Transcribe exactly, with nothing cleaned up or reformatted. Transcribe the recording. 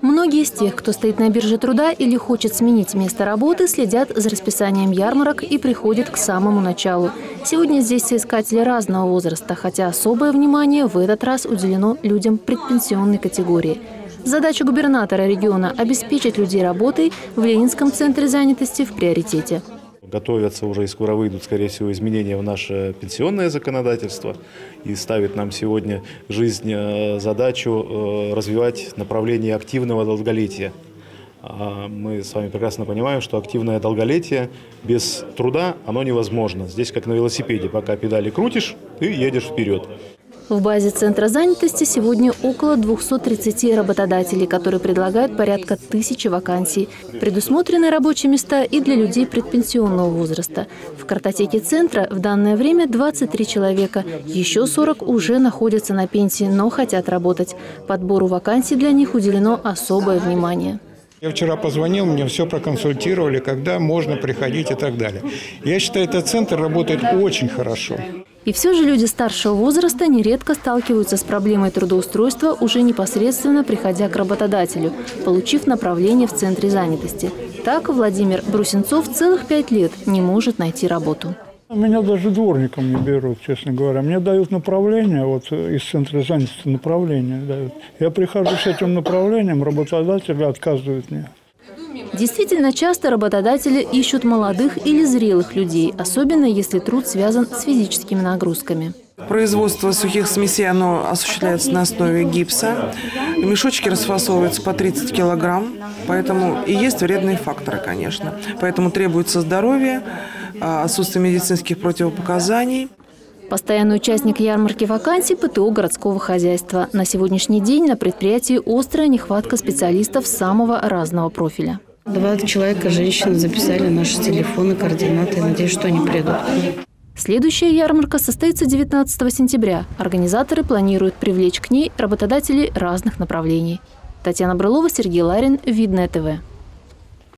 Многие из тех, кто стоит на бирже труда или хочет сменить место работы, следят за расписанием ярмарок и приходят к самому началу. Сегодня здесь соискатели разного возраста, хотя особое внимание в этот раз уделено людям предпенсионной категории. Задача губернатора региона – обеспечить людей работой в Ленинском центре занятости в приоритете. Готовятся уже и скоро выйдут, скорее всего, изменения в наше пенсионное законодательство. И ставит нам сегодня жизнь задачу развивать направление активного долголетия. Мы с вами прекрасно понимаем, что активное долголетие без труда оно невозможно. Здесь как на велосипеде, пока педали крутишь, ты едешь вперед. В базе Центра занятости сегодня около двухсот тридцати работодателей, которые предлагают порядка тысячи вакансий. Предусмотрены рабочие места и для людей предпенсионного возраста. В картотеке Центра в данное время двадцать три человека. Еще сорок уже находятся на пенсии, но хотят работать. Подбору вакансий для них уделено особое внимание. Я вчера позвонил, мне все проконсультировали, когда можно приходить и так далее. Я считаю, этот центр работает очень хорошо. И все же люди старшего возраста нередко сталкиваются с проблемой трудоустройства, уже непосредственно приходя к работодателю, получив направление в центре занятости. Так Владимир Брусенцов целых пять лет не может найти работу. Меня даже дворником не берут, честно говоря. Мне дают направление, вот из центра занятости направление дают. Я прихожу с этим направлением, работодатели отказывают мне. Действительно, часто работодатели ищут молодых или зрелых людей, особенно если труд связан с физическими нагрузками. Производство сухих смесей оно осуществляется на основе гипса. Мешочки расфасовываются по тридцать килограмм, поэтому и есть вредные факторы, конечно. Поэтому требуется здоровье, отсутствие медицинских противопоказаний. Постоянный участник ярмарки вакансий – ПТО городского хозяйства. На сегодняшний день на предприятии острая нехватка специалистов самого разного профиля. Два человека, женщины, записали наши телефоны, координаты. Надеюсь, что они придут. Следующая ярмарка состоится девятнадцатого сентября. Организаторы планируют привлечь к ней работодателей разных направлений. Татьяна Брылова, Сергей Ларин, Видное ТВ.